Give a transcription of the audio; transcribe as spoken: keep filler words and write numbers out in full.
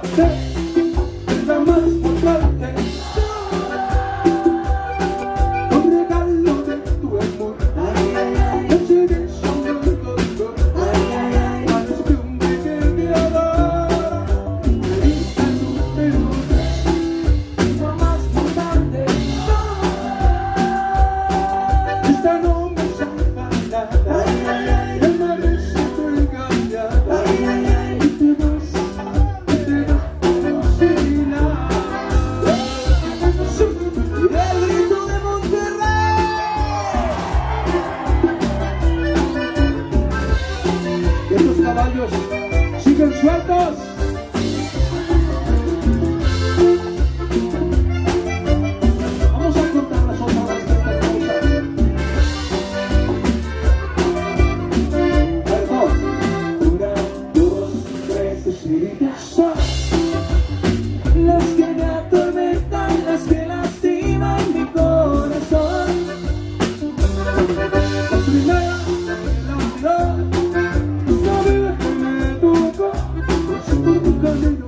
es la más potente. Un regalo de tu amor, noche de sol y dolor, manos de un bebé que adora, lista número tres, es la más potente. Esta no me salva nada, ya merece tu engañada, y te vas, y te vas por sin nada. El grito de Monterrey. Y estos caballos siguen sueltos. Vamos a contar las otras que te causan. Una, dos, tres, espíritus son las que me atormentan, las que lastiman mi corazón. La primera, la unidad, no vive que me tocó, por su tu